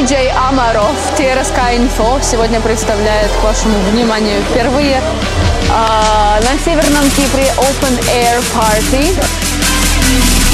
Диджей Амаров, ТРСК Инфо, сегодня представляет к вашему вниманию впервые на Северном Кипре Open Air Party.